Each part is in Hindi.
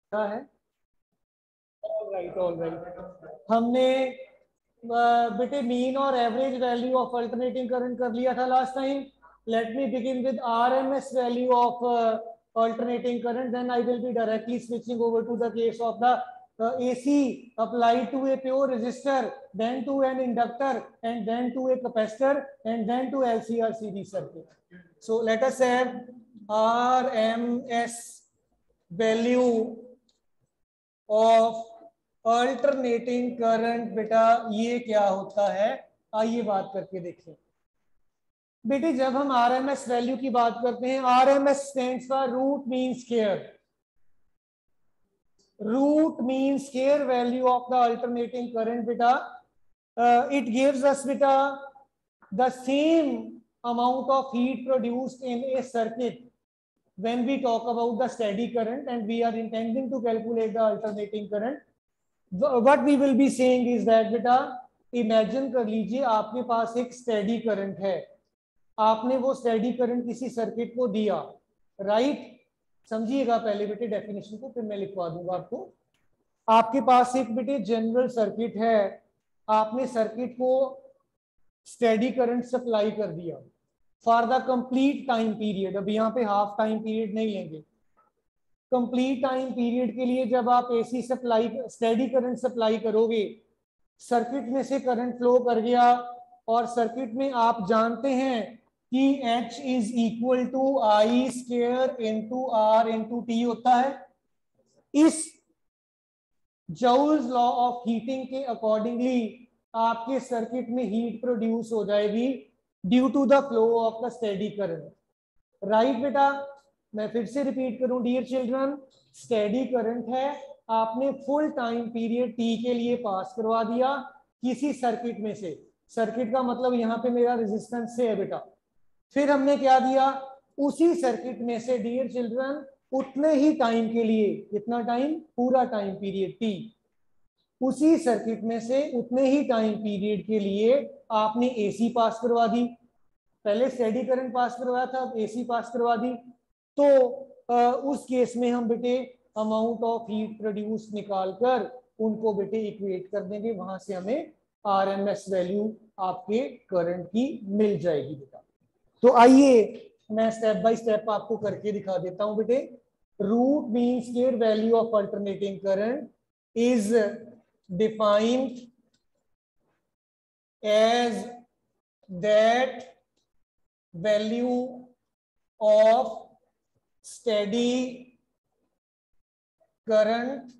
है। ऑलराइट हमने बेटे मीन और average value of alternating current कर लिया था last time. Let me begin with RMS value of alternating current, then I will be directly switching over to the case of the AC applied to a pure resistor, then to an inductor, and then to a capacitor, and then to LCR series circuit. So let us have RMS value of alternating current. बेटा ये क्या होता है, आइए बात करके देखें। बेटे जब हम आरएमएस वैल्यू की बात करते हैं, RMS stands for root mean square. Root mean square value of the alternating current बेटा, इट गिव्स अस बेटा the same amount of heat produced in a circuit when we talk about the steady current and we are intending to calculate the alternating current. What we will be saying is that बेटा इमेजिन कर लीजिए आपके पास एक स्टेडी करंट है, आपने वो स्टेडी करंट किसी सर्किट को दिया, राइट। समझिएगा पहले बेटे डेफिनेशन को, फिर मैं लिखवा दूंगा आपको। आपके पास एक बेटे जनरल सर्किट है, आपने सर्किट को स्टेडी करंट सप्लाई कर दिया for the complete time period. अब यहाँ पे हाफ टाइम पीरियड नहीं लेंगे, कंप्लीट टाइम पीरियड के लिए जब आप AC supply steady current supply करोगे, सर्किट में से करंट फ्लो कर गया और सर्किट में आप जानते हैं कि H is equal to I square into R into T होता है। इस जूल्स लॉ ऑफ हीटिंग के अकॉर्डिंगली आपके सर्किट में हीट प्रोड्यूस हो जाएगी due to the flow of the steady current, right बेटा। मैं फिर से रिपीट करूं डियर चिल्ड्रन, स्टेडी करंट है, आपने फुल टाइम पीरियड टी के लिए पास करवा दिया किसी सर्किट में से। सर्किट का मतलब यहाँ पे मेरा रेजिस्टेंस से है बेटा। फिर हमने क्या दिया, उसी सर्किट में से डियर चिल्ड्रन उतने ही टाइम के लिए, कितना टाइम, पूरा टाइम पीरियड टी, उसी सर्किट में से उतने ही टाइम पीरियड के लिए आपने एसी पास करवा दी। पहले स्टेडी करंट पास करवाया था, अब एसी पास करवा दी। तो उस केस में हम बेटे अमाउंट ऑफ हीट प्रोड्यूस निकालकर उनको बेटे इक्वेट कर देंगे, वहां से हमें आरएमएस वैल्यू आपके करंट की मिल जाएगी बेटा। तो आइए मैं स्टेप बाय स्टेप आपको करके दिखा देता हूं बेटे। Root mean square value of alternating current is defined as that value of steady current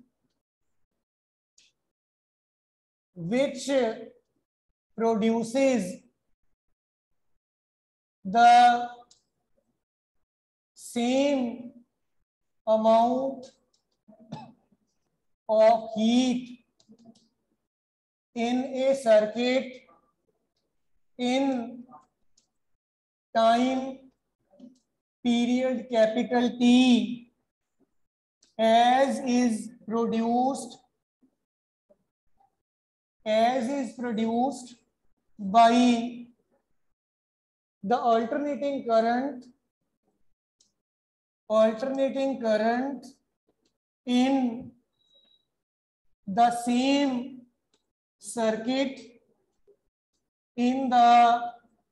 which produces the same amount of heat in a circuit in time period capital T as is produced by the alternating current in the same circuit in the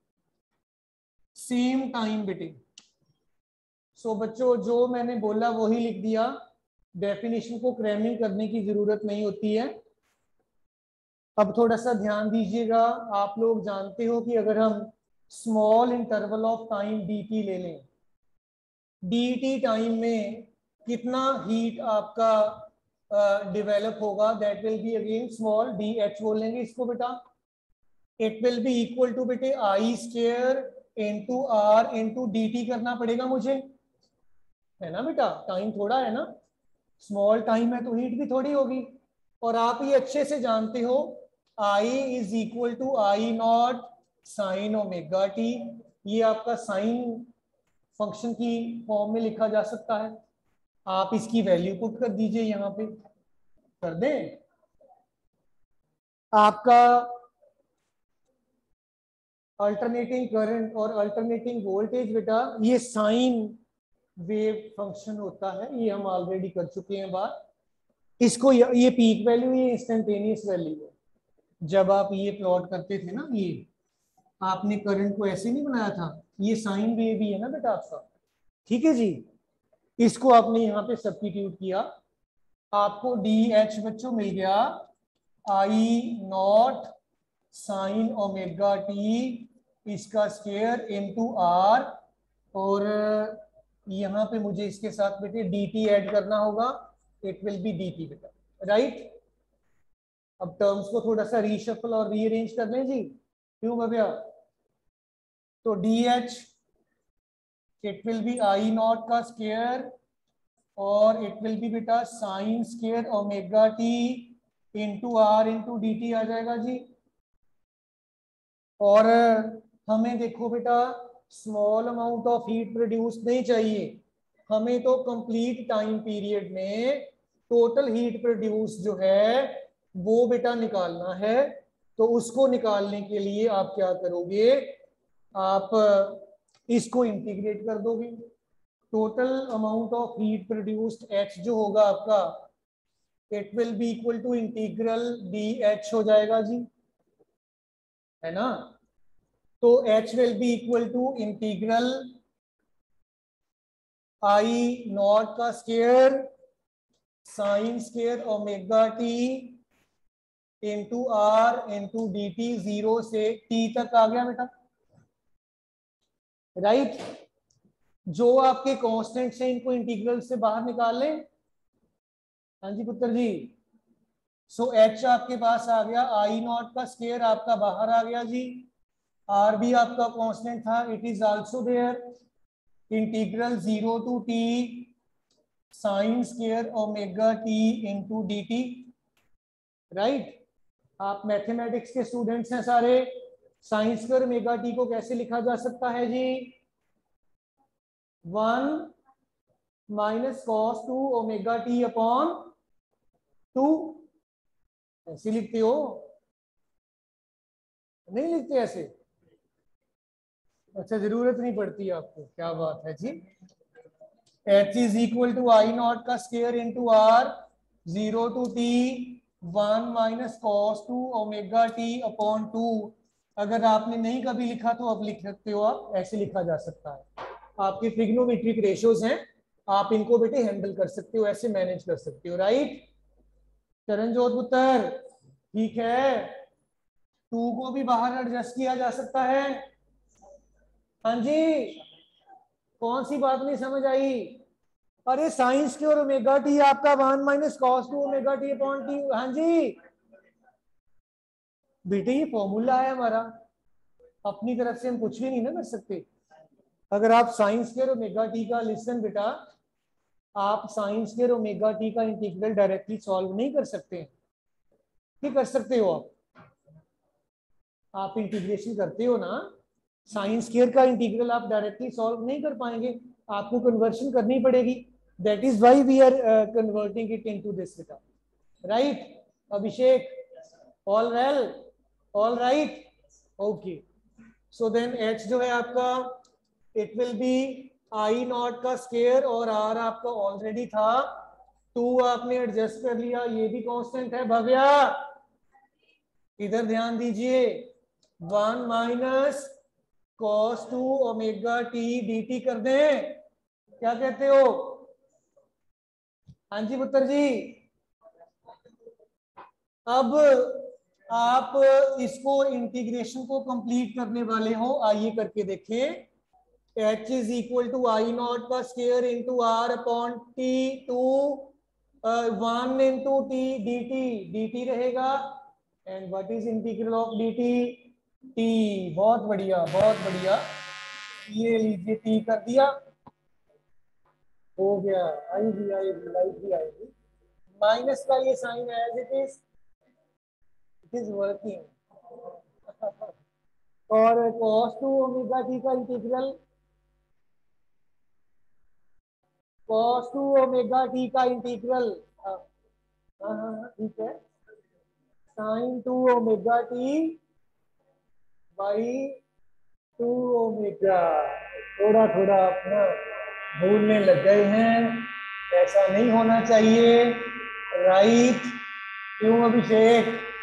same time बेटे। सो बच्चों जो मैंने बोला वही लिख दिया, डेफिनेशन को क्रैमिंग करने की जरूरत नहीं होती है। अब थोड़ा सा ध्यान दीजिएगा, आप लोग जानते हो कि अगर हम small interval of time dt ले लें, dt टाइम में कितना हीट आपका डेवलप होगा, that will be again small dh बोलेंगे इसको बेटा। It will be equal to बेटे I square into R into d t करना पड़ेगा मुझे, है ना बेटा। टाइम थोड़ा है ना, स्मॉल टाइम है तो हीट भी थोड़ी होगी। और आप ये अच्छे से जानते हो I is equal to I naught sine omega t, ये आपका साइन फंक्शन की फॉर्म में लिखा जा सकता है। आप इसकी वैल्यू पुट कर दीजिए, यहाँ पे कर दें। आपका अल्टरनेटिंग करंट और अल्टरनेटिंग वोल्टेज बेटा ये साइन वेव फंक्शन होता है, ये हम ऑलरेडी कर चुके हैं बात। इसको ये पीक वैल्यू, ये इंस्टेंटेनियस वैल्यू है। जब आप ये प्लॉट करते थे ना, ये आपने करंट को ऐसे नहीं बनाया था, ये साइन वेव ही है ना बेटा आपका, ठीक है जी। इसको आपने यहाँ पे सब्स्टिट्यूट किया, आपको डी एच बच्चों मिल गया I naught sine omega T इसका स्क्वायर इनटू आर, और यहाँ पे मुझे इसके साथ बेटे डी टी ऐड करना होगा, it will be d t बेटा, राइट। अब टर्म्स को थोड़ा सा रीशफल और रीअरेंज कर लें जी, क्यों भैया। तो d H it will be I naught का स्क्वायर, और इट विल बी बेटा sine square omega t into R into d t आ जाएगा जी। और हमें देखो बेटा small amount of heat produce नहीं चाहिए, हमें तो कंप्लीट टाइम पीरियड में टोटल हीट प्रोड्यूस जो है वो बेटा निकालना है। तो उसको निकालने के लिए आप क्या करोगे, आप इसको इंटीग्रेट कर दोगे। Total amount of heat produced H जो होगा आपका, it will be equal to integral d H हो जाएगा जी, है ना। तो H will be equal to integral I naught का square sine square omega t into R into d t, 0 से टी तक आ गया बेटा, राइट। जो आपके कांस्टेंट है इनको इंटीग्रल से बाहर निकाल लें। हाँ जी पुत्र जी। सो एच आपके पास आ गया, आई नॉट का स्क्वायर आपका बाहर आ गया जी, आर भी आपका कांस्टेंट था, it is also there, integral 0 to t sine square omega t into d t, right. आप मैथमेटिक्स के स्टूडेंट्स हैं सारे, साइन स्क्वायर ओमेगा टी को कैसे लिखा जा सकता है जी, 1 minus cos 2 omega t upon 2, ऐसे लिखते हो, नहीं लिखते ऐसे, अच्छा जरूरत नहीं पड़ती आपको, क्या बात है जी। H is equal to I naught का square into R, 0 to t 1 minus cos 2 omega t upon 2। अगर आपने नहीं कभी लिखा तो अब लिख सकते हो, आप ऐसे लिखा जा सकता है। आपके ट्रिग्नोमेट्रिक रेशियोज हैं, आप इनको बेटे हैंडल कर सकते हो, ऐसे मैनेज कर सकते हो, राइट। चरणजोत पुत्र ठीक है, 2 को भी बाहर एडजस्ट किया जा सकता है। हाँ जी, कौन सी बात नहीं समझ आई। अरे साइंस की और ओमेगा टी आपका 1 minus cos 2 omega t upon t, हाँ जी बेटे ये फॉर्मूला है हमारा, अपनी तरफ से हम कुछ भी नहीं ना कर सकते। अगर आप साइंस के और ओमेगा टी का, लिसन बेटा, आप साइंस के और ओमेगा टी का इंटीग्रल डायरेक्टली सॉल्व नहीं कर सकते, नहीं कर सकते हो आप इंटीग्रेशन करते हो ना, साइंस स्क्वायर का इंटीग्रल आप डायरेक्टली सॉल्व नहीं कर पाएंगे, आपको कन्वर्शन करनी पड़ेगी। That is why we are converting it into this बेटा, right. Abhishek all well, all right, okay. So then H जो है आपका, it will be I naught का स्क्वायर, और आर आपका ऑलरेडी था 2, आपने एडजस्ट कर लिया, ये भी कांस्टेंट है भव्या, इधर ध्यान दीजिए, 1 minus cos 2 omega t d t कर दें, क्या कहते हो। हाँ जी पुत्र जी। अब आप इसको इंटीग्रेशन को कंप्लीट करने वाले हो, आइए करके देखें। H is equal to I naught का square into R upon t, 2 1 into t d t रहेगा, and what is integral of d t, t. बहुत बढ़िया बहुत बढ़िया, ये लीजिए टी कर दिया, हो गया, आएगी आएगी लाइट भी आएगी। माइनस का ये sine as it is working. और cos 2 ओमेगा टी का इंटीग्रल, cos 2 ओमेगा टी का इंटीग्रल, हाँ हाँ ठीक है, sine 2 omega t by 2 omega. थोड़ा थोड़ा अपना भूलने लग गए हैं, ऐसा नहीं होना चाहिए, राइट। क्यों अभिषेक?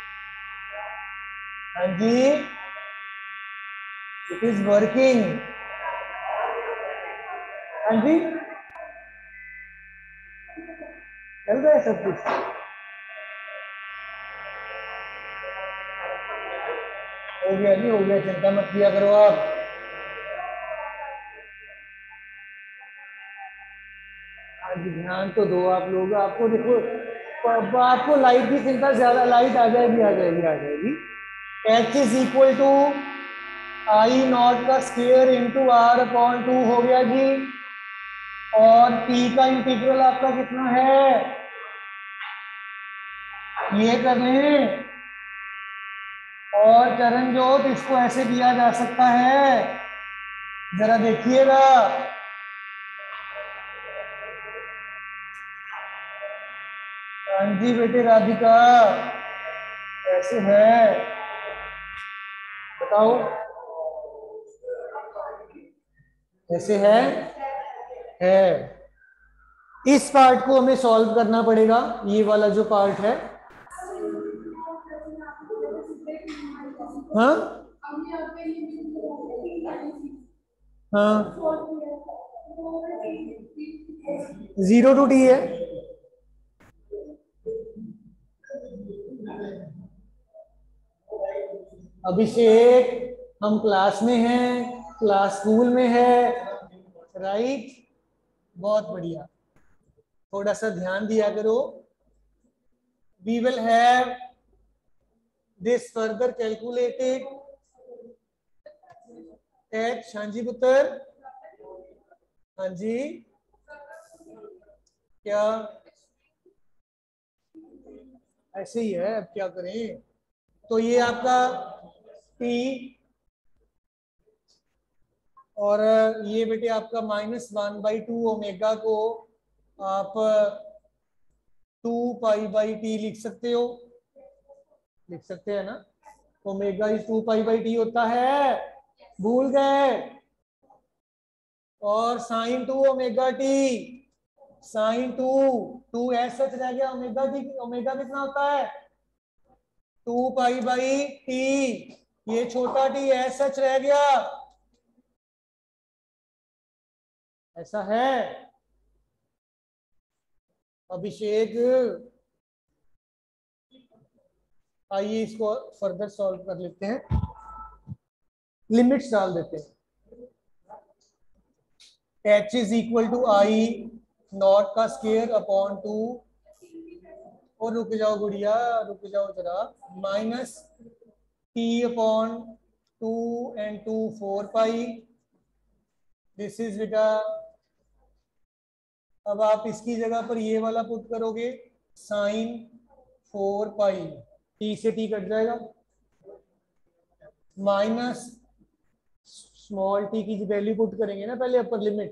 हाँ जी, इट इज वर्किंग। हाँ जी, चल रहा है सब कुछ। हो गया जी, हो गया, चिंता मत किया करो आप। हाँ जी, ध्यान तो दो आप लोग। आपको देखो, आपको लाइट की चिंता ज्यादा, लाइट आ जाएगी आ जाएगी आ जाएगी। H is equal to I naught का स्क्वायर इंटू आर अपॉन 2 हो गया जी। और टी का इंटीग्रल आपका कितना है, ये कर लें। और चरणजोत, इसको ऐसे दिया जा सकता है, जरा देखिएगा। हाँ जी बेटे राधिका, कैसे है बताओ, कैसे है। इस पार्ट को हमें सॉल्व करना पड़ेगा, ये वाला जो पार्ट है। हाँ हाँ, 0 to t है। अभिषेक, हम क्लास में हैं, क्लास स्कूल में है, राइट। बहुत बढ़िया, थोड़ा सा ध्यान दिया करो। We will have this further calculated at. हाँ जी पुत्र, हाँ जी, क्या ऐसे ही है, अब क्या करें। तो ये आपका t, और ये बेटे आपका -1/2 ओमेगा को आप 2π/t लिख सकते हो, लिख सकते हैं ना। ओमेगा इज 2π/t होता है, भूल गए। और sin 2 omega t, sin 2 as such रह गया। ओमेगा टी, ओमेगा कितना होता है, 2π/t। ये छोटा टी एस सच रह गया, ऐसा है। अभिषेक, आइए इसको फर्दर सॉल्व कर लेते हैं, लिमिट्स डाल देते हैं। h is equal to I naught का स्क्वायर अपॉन 2, और रुक जाओ गुड़िया, रुक जाओ जरा, minus t upon 2 and 2 4π। This is बेटा, अब आप इसकी जगह पर ये वाला पुट करोगे, साइन 4π, टी से टी कट जाएगा, माइनस स्मॉल टी की वैल्यू पुट करेंगे ना पहले अपर लिमिट,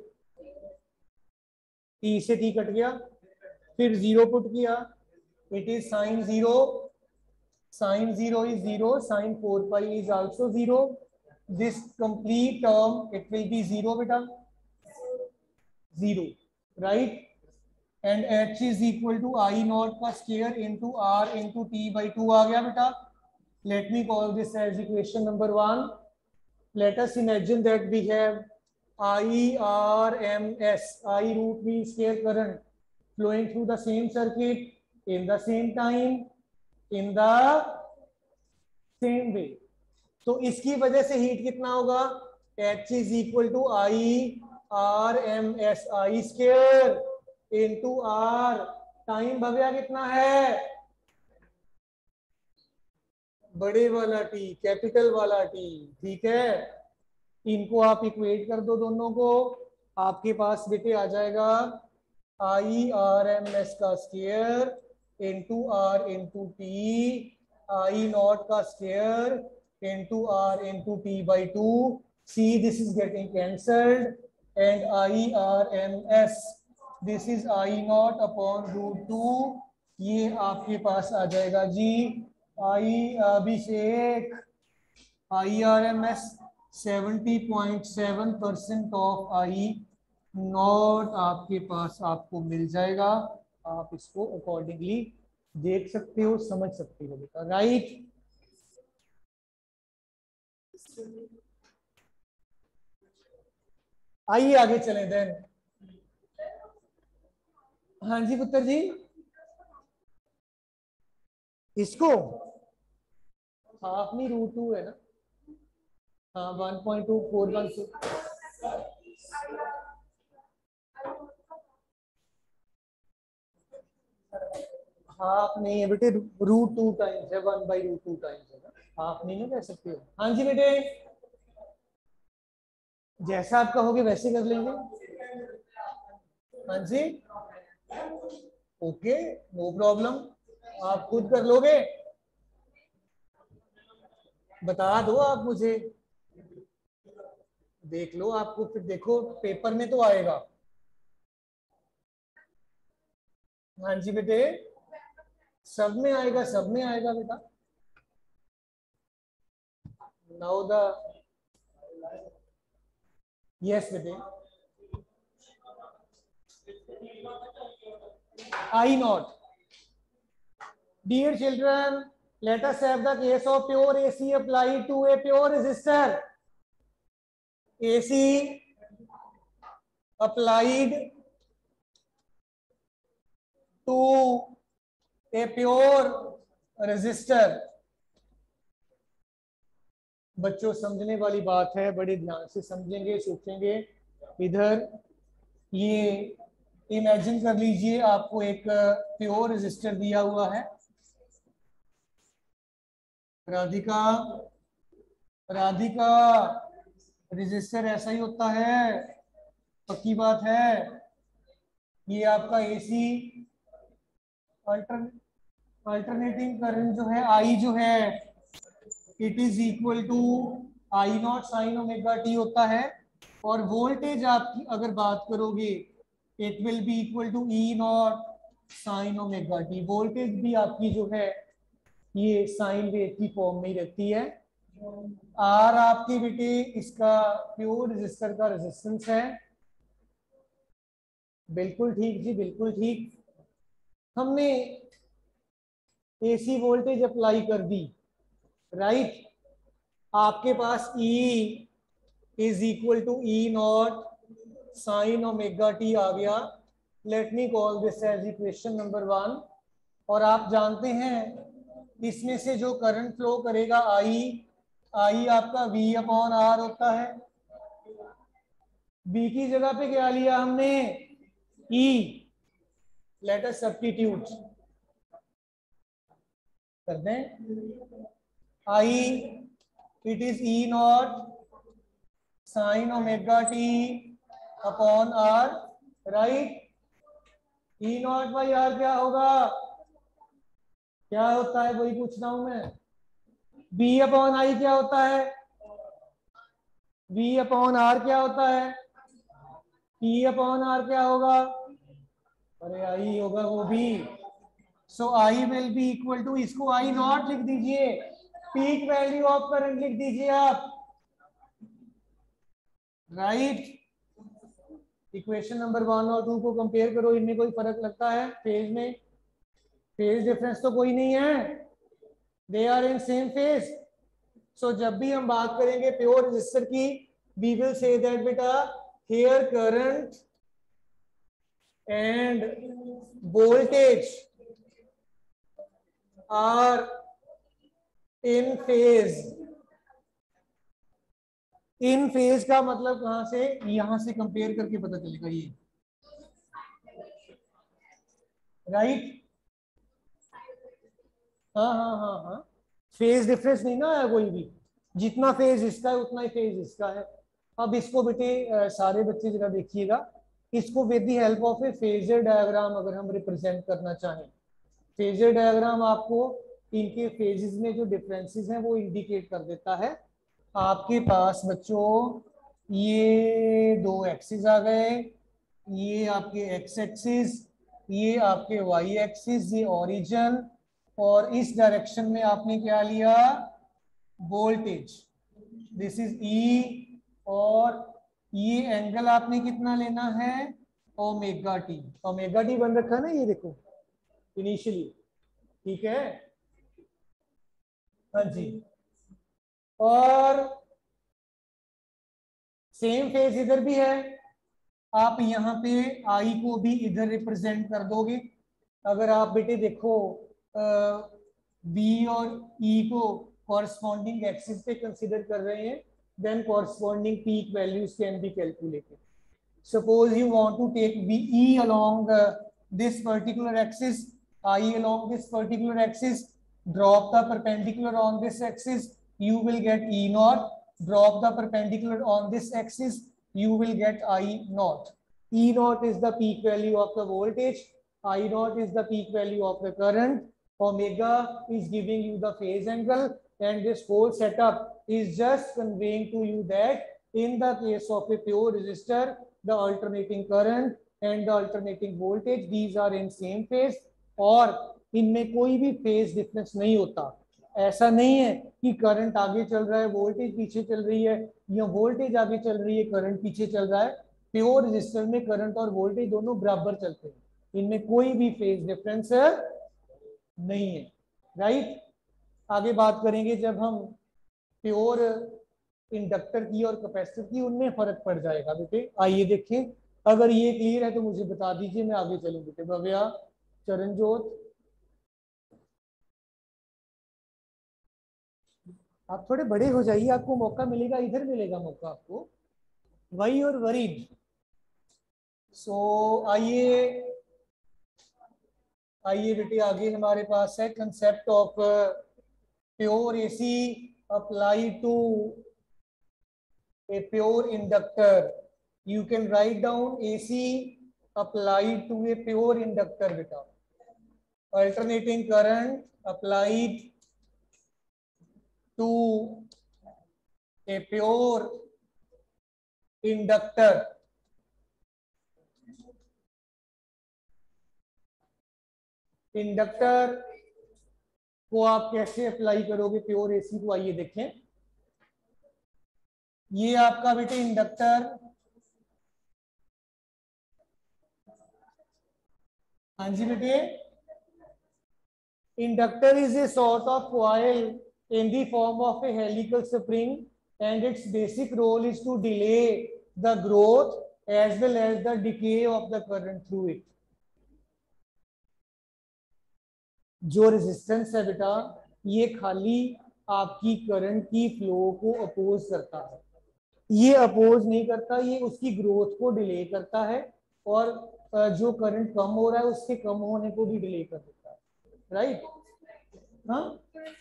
टी से टी कट गया, फिर 0 पुट किया, it is sin 0, sin 0 is 0, sin 4π is also 0, this complete term it will be 0 beta, 0, right? And h is equal to I naught का square into r into t/2 आ गया बेटा। Let me call this as equation number 1. Let us imagine that we have IRMS, I root mean square current, flowing through the same circuit in the same time in the same way. तो इसकी वजह से हीट कितना होगा, H is equal to IRMS, I square into R। Time Bhavya कितना है, बड़े वाला टी, कैपिटल वाला टी, ठीक है। इनको आप इक्वेट कर दो दोनों को, आपके पास बेटे आ जाएगा IRMS का square into R into t, I naught का square into r into t/2. See, this is getting cancelled, and IRMS, this is I naught upon √2, ये आपके पास आ जाएगा जी। Abhishek, IRMS 70.7% of I naught आपके पास आपको मिल जाएगा। आप इसको अकॉर्डिंगली देख सकते हो, समझ सकते हो बेटा, राइट। आइए आगे चलें देन। हाँ जी पुत्र जी, इसको हाफ में √2 है ना, हाँ 1.2416। हाफ नहीं है बेटे, √2 टाइम्स है, 1/√2 टाइम्स है ना, हाफ नहीं ना कह सकते हो। हाँ जी बेटे, जैसा आप कहोगे वैसे कर लेंगे। हाँ जी, ओके, नो प्रॉब्लम, आप खुद कर लोगे, बता दो आप मुझे, देख लो, आपको फिर देखो पेपर में तो आएगा। हाँ जी बेटे, सब में आएगा, सब में आएगा बेटा। नाउ द, यस बेटे, I naught. Dear children, let us have the case of pure AC applied to a pure resistor. AC applied to a pure resistor. बच्चों समझने वाली बात है, बड़े ध्यान से समझेंगे, सोचेंगे। इधर ये इमेजिन कर लीजिए, आपको एक प्योर रेजिस्टर दिया हुआ है। राधिका, राधिका, रेजिस्टर ऐसा ही होता है, पक्की बात है। ये आपका एसी अल्टरनेटिंग करंट जो है, आई जो है, it is equal to I0 sin omega t होता है। और वोल्टेज आपकी अगर बात करोगे, it will be equal to E0 sin omega t. Voltage भी आपकी जो है ये साइन वेव की फॉर्म में ही रहती है। आर आपके बेटे इसका प्योर रेजिस्टर का रेजिस्टेंस है। बिल्कुल ठीक जी, बिल्कुल ठीक। हमने एसी वोल्टेज अप्लाई कर दी, राइट। आपके पास E is equal to E0 sine omega t आ गया। Let me call this as equation number 1। और आप जानते हैं इसमें से जो करंट फ्लो करेगा आई आपका V/R होता है। बी की जगह पे क्या लिया हमने, E। लेट अस सब्स्टिट्यूट कर दें। I it is E0 sine omega t upon R, right. E0/R क्या होगा, क्या होता है वही पूछ रहा हूं मैं। V/I क्या होता है, V/R क्या होता है, P/R क्या होगा, अरे आई होगा वो भी। So I will be equal to, इसको I0 लिख दीजिए, पीक वैल्यू ऑफ करंट लिख दीजिए आप, राइट। इक्वेशन नंबर 1 और 2 को कंपेयर करो, इनमें कोई फर्क लगता है फेज में, फेज डिफरेंस तो कोई नहीं है, they are in same phase. सो जब भी हम बात करेंगे प्योर रेजिस्टर की, वी विल से दैट बेटा here current and voltage are in phase. In phase का मतलब कहां से, यहां से कंपेयर करके पता चलेगा ये, राइट। हाँ हाँ हाँ हाँ, फेज डिफरेंस नहीं ना है कोई भी, जितना फेज इसका है उतना ही फेज इसका है। अब इसको बेटे सारे बच्चे जरा देखिएगा, इसको with the help of a phasor diagram अगर हम रिप्रेजेंट करना चाहें, फेजर डायग्राम आपको इनके फेजेस में जो डिफरेंसेस हैं वो इंडिकेट कर देता है। आपके पास बच्चों ये दो एक्सिस आ गए, ये आपके एक्स एक्सिस, ये आपके वाई एक्सिस, ये ओरिजिन, और इस डायरेक्शन में आपने क्या लिया, वोल्टेज, दिस इज ई। और ये एंगल आपने कितना लेना है, ओमेगा टी। ओमेगा टी बन रखा है ना, ये देखो इनिशियली, ठीक है। हाँ जी, और सेम फेज इधर भी है, आप यहाँ पे आई को भी इधर रिप्रेजेंट कर दोगे। अगर आप बेटे देखो बी और ई को कॉरस्पॉन्डिंग एक्सिस पे कंसीडर कर रहे हैं, then corresponding peak values can be calculated. Suppose you want to take VE along this particular axis, I along this particular axis, drop the perpendicular on this axis, you will get E naught. Drop the perpendicular on this axis, you will get I naught. E naught is the peak value of the voltage, I naught is the peak value of the current, omega is giving you the phase angle, and this whole setup is just conveying to you that in the case of a pure resistor, the alternating current and the alternating voltage, these are in same phase, और इनमें कोई भी फेज डिफरेंस नहीं होता। ऐसा नहीं है कि करंट आगे चल रहा है वोल्टेज पीछे चल रही है, या वोल्टेज आगे चल रही है करंट पीछे चल रहा है। प्योर रेजिस्टर में करंट और वोल्टेज दोनों बराबर चलते हैं, इनमें कोई भी फेज डिफरेंस नहीं है, राइट। आगे बात करेंगे जब हम प्योर इंडक्टर की और कैपेसिटर की, उनमें फर्क पड़ जाएगा बेटे। आइए देखें, अगर ये क्लियर है तो मुझे बता दीजिए, मैं आगे चलूं बेटे। भव्या, चरणजोत, आप थोड़े बड़े हो जाइए, आपको मौका मिलेगा, इधर मिलेगा मौका आपको। वही और वरीड। सो आइए आइए बेटे, आगे हमारे पास है concept of pure AC apply to a pure inductor. You can write down AC applied to a pure inductor beta. Alternating current applied to a pure inductor. Inductor को आप कैसे अप्लाई करोगे प्योर एसी को, आइए देखें। ये आपका बेटे इंडक्टर, हाँ जी बेटे, inductor is a sort of coil in the form of a helical spring, and its basic role is to delay the growth as well as the decay of the current through it. जो रेजिस्टेंस है बेटा, ये खाली आपकी करंट की फ्लो को अपोज करता है, ये अपोज नहीं करता, ये उसकी ग्रोथ को डिले करता है, और जो करंट कम हो रहा है उसके कम होने को भी डिले कर देता है, राइट। हाँ,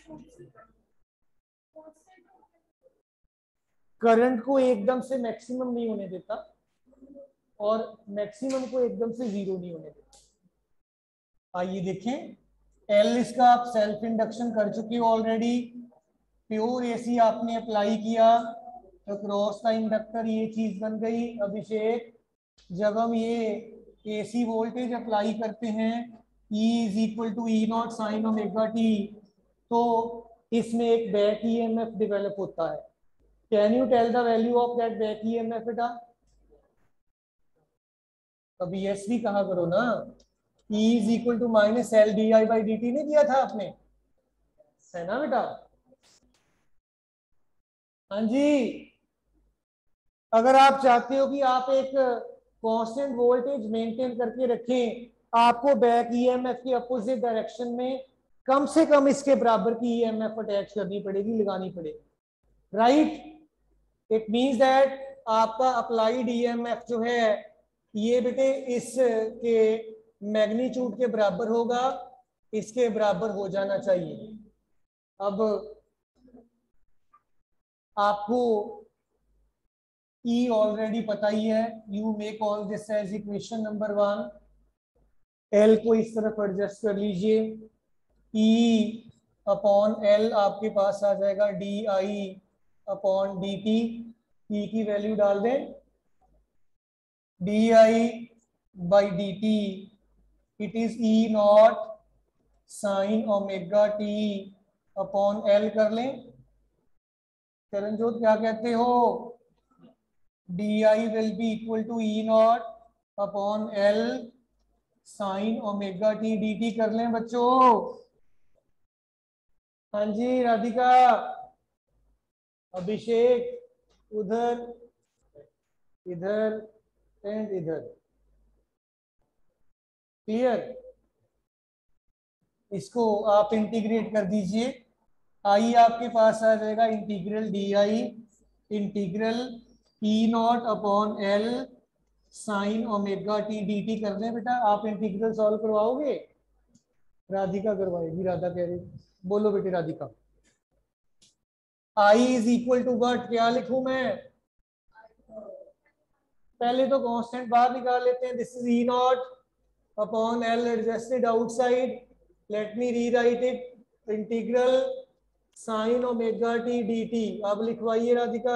करंट को एकदम से मैक्सिमम नहीं होने देता और मैक्सिमम को एकदम से जीरो नहीं होने देता। आइए देखें, एल इसका आप सेल्फ इंडक्शन कर चुके हो ऑलरेडी। प्योर एसी आपने अप्लाई किया तो क्रॉस का इंडक्टर ये चीज बन गई। अभिषेक, जब हम ये एसी वोल्टेज अप्लाई करते हैं E is equal to E naught sine omega t, तो इसमें एक बैक ईएमएफ डेवलप होता है। Can you tell the value of that back EMF बेटा? कभी यस भी कहा करो ना। E is equal to minus L d I by d t नहीं दिया था आपने, है ना बेटा? हाँ जी, अगर आप चाहते हो कि आप एक कांस्टेंट वोल्टेज मेंटेन करके रखें, आपको बैक ईएमएफ की अपोजिट डायरेक्शन में कम से कम इसके बराबर की ईएमएफ अटैच करनी पड़ेगी, लगानी पड़ेगी, राइट। इट मींस दैट आपका अप्लाइड ईएमएफ जो है ये बेटे इसके मैग्नीट्यूड के बराबर होगा, इसके बराबर हो जाना चाहिए। अब आपको E ऑलरेडी पता ही है, you make all this as equation number 1। L को इस तरफ एडजस्ट कर लीजिए, E अपॉन L आपके पास आ जाएगा d I upon d t. E की वैल्यू डाल दें, d I by d t it is E naught sine omega t upon L कर लें। चरणजोत क्या कहते हो? D I will be equal to E naught upon L sine omega t d t कर लें बच्चों। हाँ जी राधिका, अभिषेक, उधर, इधर एंड इधर। क्लियर? इसको आप इंटीग्रेट कर दीजिए। आई आपके पास आ जाएगा integral d I integral E naught upon L sine omega t d t कर लें बेटा। आप इंटीग्रल सॉल्व करवाओगे? राधिका करवाएगी, राधा कह रही। बोलो बेटी Radhika. I is equal to what? क्या लिखूं मैं? पहले तो कांस्टेंट बाहर निकाल लेते हैं। This is E naught upon L adjusted outside. Let me rewrite it integral sine omega t d t. अब लिखवाइए राधिका।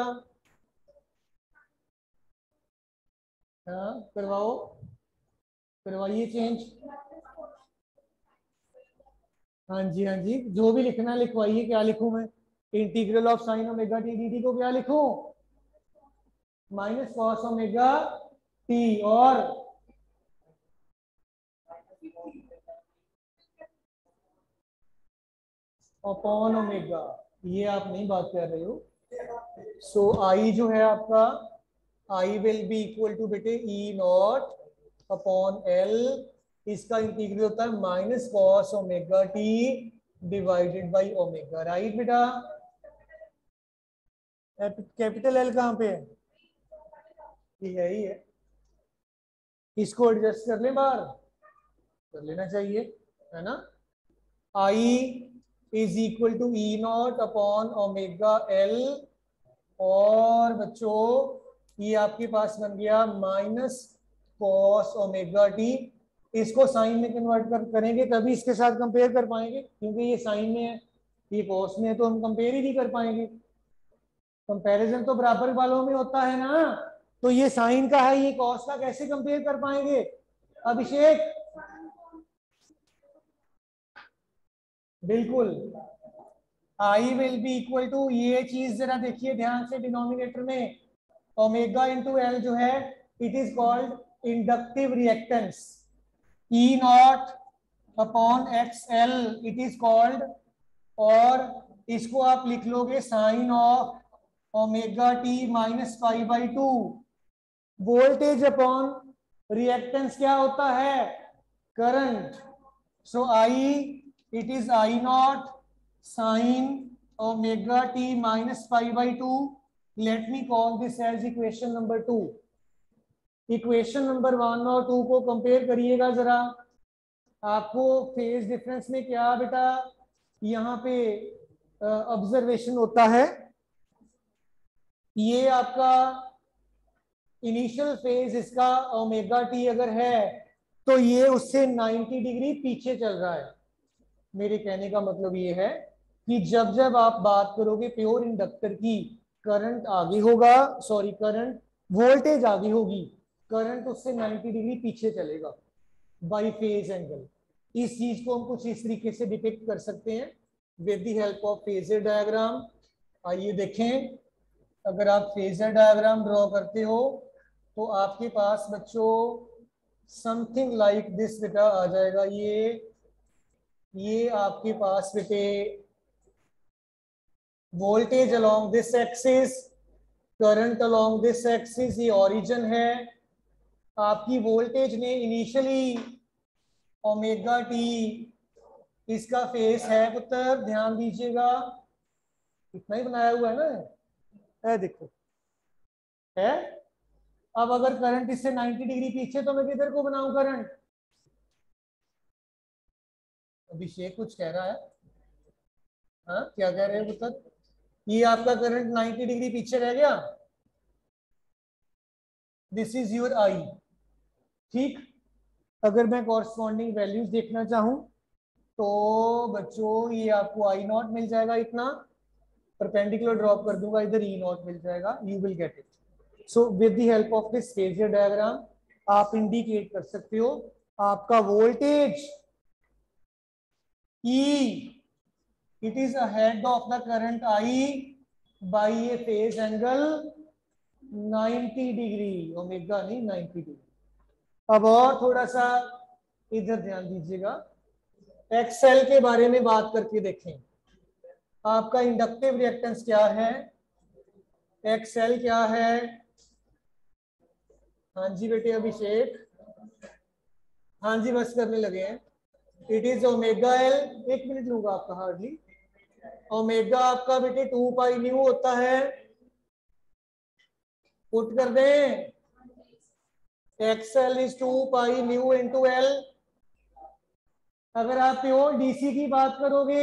हाँ करवाओ, करवाइए चेंज। हाँ जी हाँ जी, जो भी लिखना लिखवाइए। क्या लिखूं मैं? Integral of sine omega t d t को क्या लिखूं? माइनस कॉस ओमेगा टी और अपॉन ओमेगा। ये आप नहीं बात कर रहे हो। सो आई जो है आपका, I will be equal to बेटे ई नॉट अपॉन एल। इसका इंटीग्रल होता है minus cos omega t divided by omega. Right बेटा? कैपिटल एल कहाँ पे है? ये ही है। इसको एडजस्ट कर ले, बाहर कर लेना चाहिए, है ना? I is equal to E naught upon omega L. और बच्चों ये आपके पास बन गया माइनस कॉस ओमेगा टी। इसको साइन में कन्वर्ट करेंगे तभी इसके साथ कंपेयर कर पाएंगे, क्योंकि ये साइन में है, ये कॉस में है, तो हम कंपेयर ही नहीं कर पाएंगे। कंपैरिजन तो बराबर वालों में होता है ना। तो ये साइन का है, ये कॉस का, कैसे कंपेयर कर पाएंगे अभिषेक? बिल्कुल। I will be equal to, ये चीज जरा देखिए ध्यान से, डिनोमिनेटर में ओमेगा इंटू एल जो है, it is called inductive reactance. E naught upon X L it is called, और इसको आप लिख लोगे sine of omega T minus pi by two. Voltage upon reactance क्या होता है? Current. So I, it is I naught sine omega T minus pi by two. Let me call this as equation number 2। Equation number 1 और 2 को कंपेयर करिएगा जरा। आपको फेज डिफरेंस में क्या बेटा यहाँ पे ऑब्जर्वेशन होता है? ये आपका इनिशियल फेज इसका ओमेगा टी अगर है तो ये उससे 90 डिग्री पीछे चल रहा है। मेरे कहने का मतलब ये है कि जब जब आप बात करोगे प्योर इंडक्टर की, करंट आगे होगा, सॉरी करंट, वोल्टेज आगे होगी, करंट उससे 90 डिग्री पीछे चलेगा बाय फेज एंगल। इस चीज को हम कुछ इस तरीके से डिपिक्ट कर सकते हैं with the help of phasor diagram. आइए देखें, अगर आप फेजर डायग्राम ड्रॉ करते हो तो आपके पास बच्चों समथिंग लाइक दिस बेटा आ जाएगा। ये आपके पास बेटे voltage along this axis, current along this axis, ये ओरिजिन है। आपकी वोल्टेज ने इनिशियली ओमेगा टी इसका फेस है पुत्र, ध्यान दीजिएगा, इतना ही बनाया हुआ है ना, है देखो है। अब अगर करंट इससे 90 डिग्री पीछे तो मैं किधर को बनाऊं करंट? अभिषेक कुछ कह रहा है? हाँ क्या कह रहे हैं पुत्र? ये आपका करंट 90 डिग्री पीछे रह गया। This is your I. ठीक, अगर मैं कॉरस्पॉन्डिंग वैल्यूज देखना चाहूं तो बच्चों ये आपको आई नॉट मिल जाएगा, इतना परपेंडिकुलर ड्रॉप कर दूंगा इधर, ई नॉट मिल जाएगा, you will get it. So with the help of this phasor diagram आप इंडिकेट कर सकते हो आपका voltage E, it is ahead of the current I by a phase angle 90 degree, omega नहीं 90 डिग्री। अब और थोड़ा सा इधर ध्यान दीजिएगा, एक्सेल के बारे में बात करके देखें। आपका इंडक्टिव रिएक्टेंस क्या है, एक्सेल क्या है? हाँ जी बेटे अभिषेक, हाँ जी बस करने लगे हैं। It is omega L, 1 minute लूंगा आपका हार्डली। ओमेगा आपका बेटे 2 पाई न्यू होता है, पुट कर दें, X L is 2 pi nu into L. अगर आप प्योर डीसी की बात करोगे,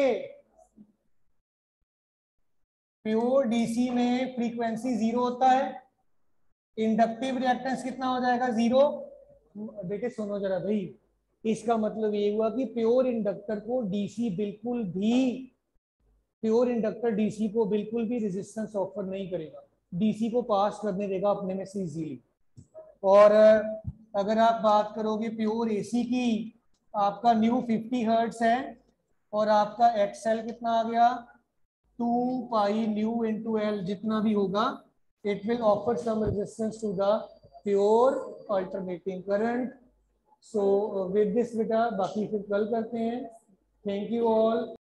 प्योर डीसी में फ्रीक्वेंसी 0 होता है, इंडक्टिव रिएक्टेंस कितना हो जाएगा 0। बेटे सुनो जरा भाई, इसका मतलब ये हुआ कि प्योर इंडक्टर को डीसी बिल्कुल भी, प्योर इंडक्टर डीसी को बिल्कुल भी रेजिस्टेंस ऑफर नहीं करेगा, डीसी को पास करने देगा अपने में से इजीली। और अगर आप बात करोगे प्योर एसी की, आपका न्यू 50 हर्ट्ज है और आपका एक्सएल कितना आ गया 2 पाई न्यू इंटू एल, जितना भी होगा it will offer some resistance to the pure alternating current. So with this बेटा बाकी फिर कल करते हैं। Thank you all.